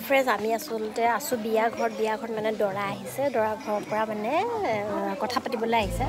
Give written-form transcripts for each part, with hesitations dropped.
friends আমি আসলতে আছো বিয়া ঘৰত মানে দৰা আহিছে দৰা ঘৰৰ পৰা মানে কথা পাতিবলৈ আহিছে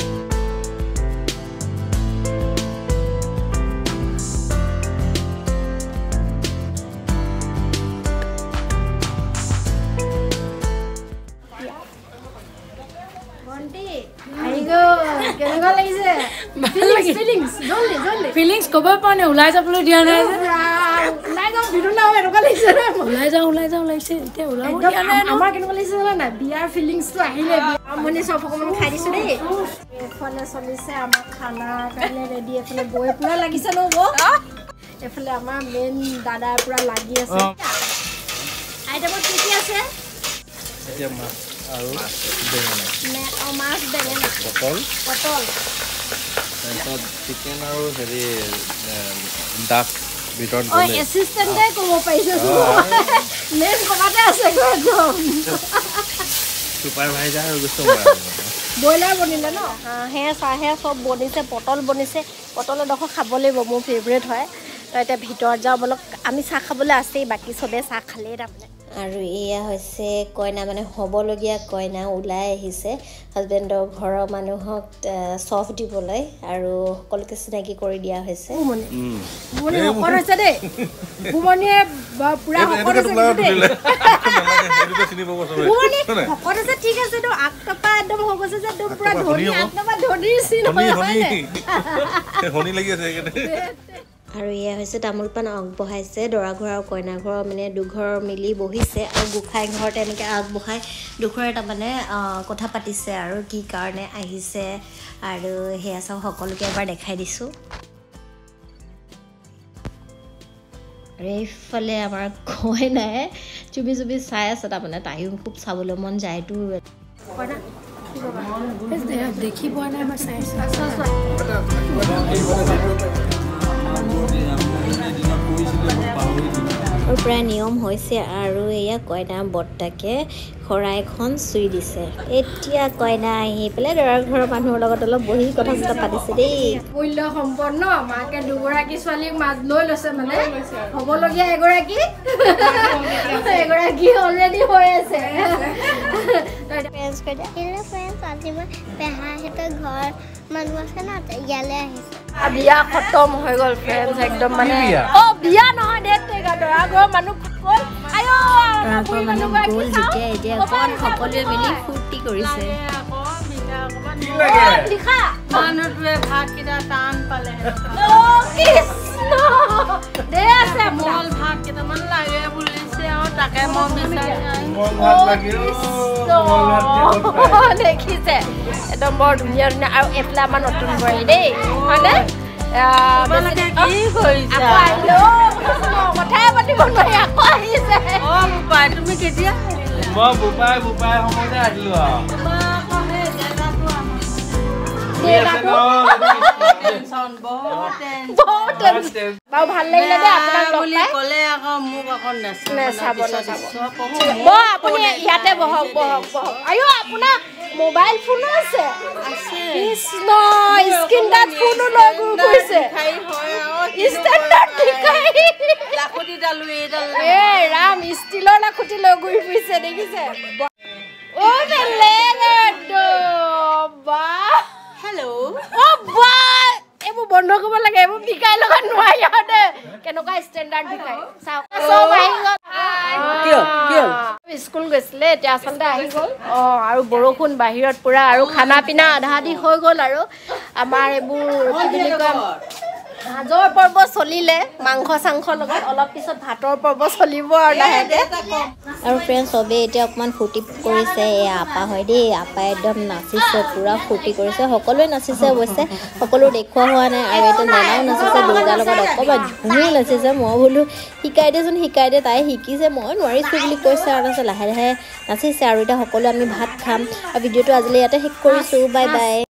Feelings koba pane ulai japolo dia na ulai jao biru na eroka laise ulai jao laise ite ulai dia na amar kenu laise na biar feelings to ahile আমনি সব অকমান খাই দিছো দেই এফালে চলিছে আমাৰ খানা কাৰণে ৰেডি এফালে বৈ পুৰা লাগিছে ন গো এফালে আমাৰ মেন দাদা পুৰা লাগি আছে আইটেমত কি আছে এতিয়া মাছ আৰু বেঙেনা মাছ বেঙেনা পটল তাৰপিছত চিকেন আৰু হেৰি ডাক ভিতৰত গলে এসিস্টেন্টে ক'ব পাৰিছে মেন কমাতে আছে একদম সুপাৰভাইজাৰ হৈ গৈছে বইলাৰ বনিলে ন হাঁহে চাহে সব বনিছে পটল বনিছে পটলৰ ডখ খাব লাগিব মোৰ ফেভৰেট হয় তো এতিয়া ভিতৰত যাওঁ বলক আমি চাহ খাবলৈ আছেই বাকী সবে চাহ খালেই তাৰমানে আৰু এয়া হৈছে কইনা মানে হ'বলগীয়া কইনা ওলাই আহিছে হাজবেণ্ডৰ ঘৰৰ মানুহক চফ দিবলৈ আৰু সকলোকে চিনাকি কৰি দিয়া হৈছে মানে হকৰ হৈছে দেই ভুমনিয়ে পুৰা হকৰ হৈছে হকৰ হৈছে ঠিক আছে তো আকটপা একদম হৈ গৈছে যে একদম পুৰা ধনী আকটপা ধনীৰ চিন হনি লাগি আছে আৰু এয়া হৈছে তামোল পাণ আগবঢ়াইছে দৰা ঘৰ আৰু কইনা ঘৰ মানে দুঘৰ মিলি বহিছে আৰু গোখাই ঘৰতে এনেকৈ আগবঢ়াই দুঘৰে তাৰমানে কথা পাতিছে আৰু কি কাৰণে আহিছে আৰু সেয়া চাওঁ সকলোকে এবাৰ দেখাই দিছোঁ আৰু এইফালে আমাৰ কইনাই চুবি চাই আছে তাৰমানে তাইও খুব চাবলৈ মন যায়তো কইনা দেখি পোৱা নাই মই চাই আৰু প্ৰায় নিয়ম হৈছে আৰু এয়া কইনা বৰ্তাকে শৰাইখন চুই দিছে এতিয়া কইনা আহি পেলাই দৰা ঘৰৰ মানুহৰ লগত অলপ বহি কথা চথা পাতিছে দেই মূল্য সম্পন্ন মাকে দুগৰাকী ছোৱালীক মাত লৈ লৈছে মানে হ'বলগীয়া এগৰাকী অলৰেডি হৈ আছে আজি মই পেহাহঁতৰ ঘৰ মানুহ আছে না ইয়ালৈ আহিছে বিয়া খতম হৈ গ'ল ফ্ৰেণ্ডছ একদম মানে বিয়া নহয় ডেট দৰা ঘৰৰ মানুহ গ'ল এতিয়া অকণ সকলোৱে মিলি ফূৰ্তি কৰিছে মানুহটোৱে ভাতকেইটা টান পালে মল ভাত কেইটামান লাগে বুলিছে আৰু তাকে মই বিচাৰি দেখিছে একদম বৰ ধুনীয়া আৰু এফালে আমাৰ নতুন বোৱাৰী দেই হয়নে কথাই পাতিব নোৱাৰি আকৌ আহিছে তুমি কেতিয়া মই বোপাই সময়তে আহিলো বাৰু ভাল লাগিলে দেই আপোনাক বুলি ক'লে আকৌ মোক আকৌ নেচাব আপুনি ইয়াতে বহক আয়ো আপোনাৰ মোবাইল ফোনো আছে কৃষ্ণ স্ক্ৰীন টাচ ফোনো লৈ গৈছে ৰাম ষ্টিলৰ লাখুটি লৈ ঘূৰি ফুৰিছে দেখিছে এইবোৰ বন্ধ কৰিব লাগে এইবোৰ ভিকাই লগত নোৱাৰি দে কেনেকুৱা ষ্টেণ্ডাৰ্ড ভিকাই স্কুল গৈছিলে এতিয়া আচলতে আহি গ'ল আৰু বৰষুণ বাহিৰত পুৰা আৰু খানা পিনা আধা আধি হৈ গ'ল আৰু আমাৰ এইবোৰ কি বুলি কয় ভাজৰ পৰ্ব চলিলে মাংস চাংসৰ লগত অলপ পিছত ভাতৰ পৰ্ব চলিব আৰু লাহেকে আৰু ফ্ৰেণ্ড চবেই এতিয়া অকণমান ফূৰ্তি কৰিছে এই আপা হয় দেই আপাই একদম নাচিছে পুৰা ফূৰ্তি কৰিছে সকলোৱে নাচিছে অৱশ্যে সকলো দেখুওৱা হোৱা নাই আৰু এতিয়া নেনাও নাচিছে দুৰ্গাৰ লগত অকণমান ধুনীয়া নাচিছে মই বোলো শিকাই দে তাই শিকিছে মই নোৱাৰিছোঁ বুলি কৈছে আৰু তাৰপিছত লাহে লাহে নাচিছে আৰু এতিয়া সকলোৱে আমি ভাত খাম আৰু ভিডিঅ'টো আজিলৈ ইয়াতে শেষ কৰিছোঁ বাই বাই